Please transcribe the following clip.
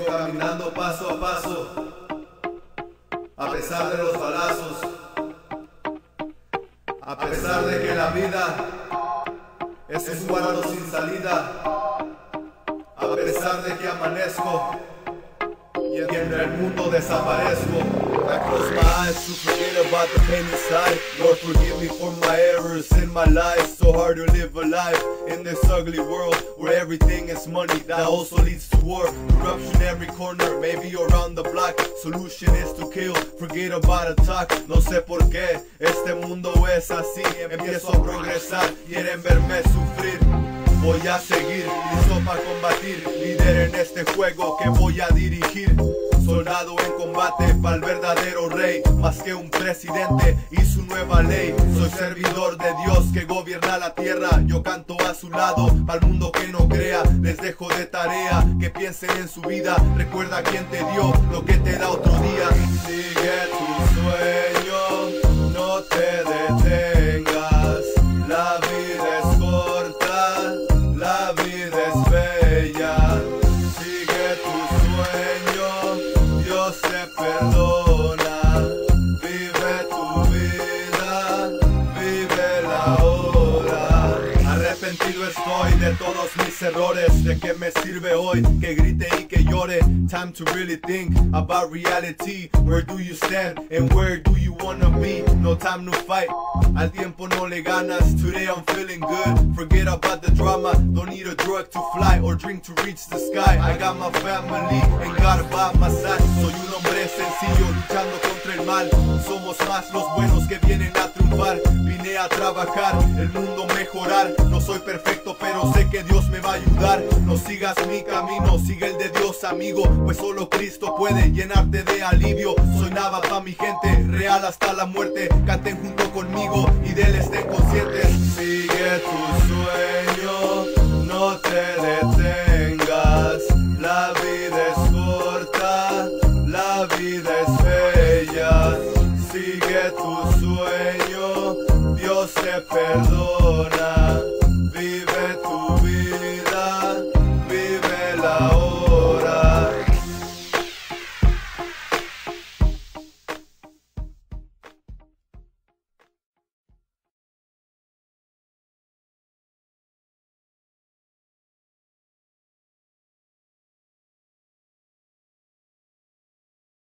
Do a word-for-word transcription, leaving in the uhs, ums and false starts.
caminando paso a paso, a pesar de los balazos, a pesar de que la vida es un cuarto sin salida, a pesar de que amanezco y entre el mundo desaparezco. I close my eyes to forget about the pain inside. Lord, forgive me for my errors in my life. So hard to live a life in this ugly world where everything is money that also leads to war. Corruption every corner, maybe around the block. Solution is to kill, forget about attack. No sé por qué este mundo es así. Empiezo a progresar, quieren verme sufrir. Voy a seguir, listo para combatir. Líder en este juego que voy a dirigir. Soldado en combate para el verdadero rey. Más que un presidente y su nueva ley. Soy servidor de Dios que gobierna la tierra. Yo canto a su lado, para el mundo que no crea. Les dejo de tarea que piensen en su vida. Recuerda quién te dio lo que te da otro día. Sigue tu sueño, no te detengas. La vida es corta, la vida es bella. Sigue tu sueño, Dios te perdona. Vive tu vida, vive la hora. Arrepentido estoy de todos mis errores. ¿De qué me sirve hoy que grite y que llore? Time to really think about reality. Where do you stand and where do you wanna be? No time to fight, al tiempo no le ganas. Today I'm feeling good, forget about the drama. Don't need a drug to fly or drink to reach the sky. I got my family and God by my side. Soy un hombre sencillo luchando contra el mal. Somos más los buenos que vienen a triunfar. Vine a trabajar, el mundo mejorar. No soy perfecto pero sé que Dios me va a ayudar. No sigas mi camino, sigue el de Dios, amigo. Pues solo Cristo puede llenarte de alivio. Soy nada pa' mi gente, real hasta la muerte. Canten junto conmigo y de él estén conscientes. Sigue tu sueño, no te detengas. La vida es corta, la vida es bella. Sigue tu sueño, Dios te perdona.